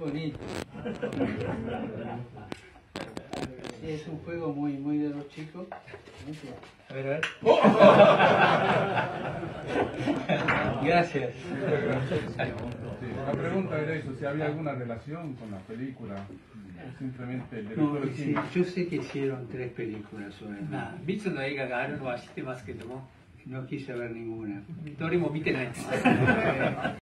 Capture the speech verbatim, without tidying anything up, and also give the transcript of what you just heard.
bonito. Sí, es un juego muy, muy de los chicos. A ver, a ver. Gracias. La pregunta era eso, si había alguna relación con la película, o simplemente el No, director sí, yo sé que hicieron tres películas sobre el まあ、みつの映画があるのは知ってますけども、 No quise ver ninguna. どれも見てないです。